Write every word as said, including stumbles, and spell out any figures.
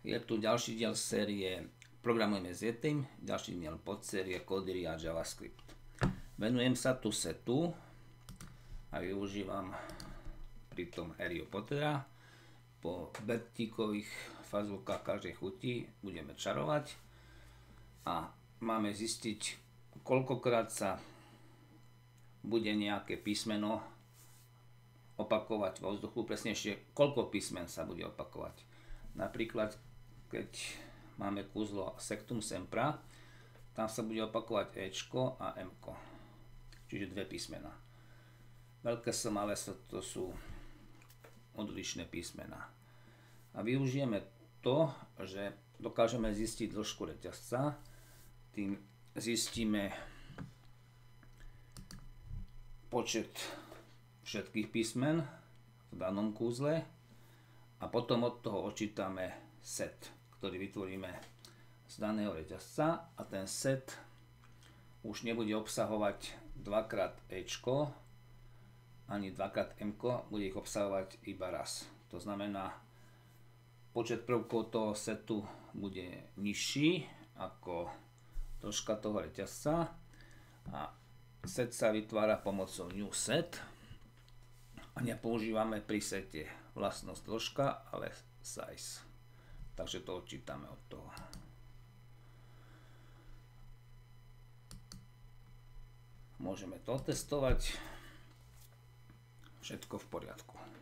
Je tu ďalší diel série Programujeme s Yetim, ďalší diel podsérie Codery a JavaScript. Venujem sa tu setu a využívam pritom Harryho Pottera. Po vertíkových fazulkách každej chuti budeme čarovať a máme zistiť, koľkokrát sa bude nejaké písmeno opakovať vo vzduchu, presnejšie koľko písmen sa bude opakovať. Napríklad, keď máme kúzlo Sectum Sempra, tam sa bude opakovať Ečko a Mko, čiže dve písmena. Veľké S, malé S, to sú odlišné písmená. A využijeme to, že dokážeme zistiť dĺžku reťazca, tým zistíme počet všetkých písmen v danom kúzle a potom od toho odčítame set, ktorý vytvoríme z daného reťazca, a ten set už nebude obsahovať dvakrát Ečko ani dvakrát Mko, bude ich obsahovať iba raz. To znamená, počet prvkov toho setu bude nižší ako dĺžka toho reťazca a set sa vytvára pomocou new set a nepoužívame pri sete vlastnosť dĺžka, ale size. Takže to odčítame od toho. Môžeme to otestovať. Všetko v poriadku.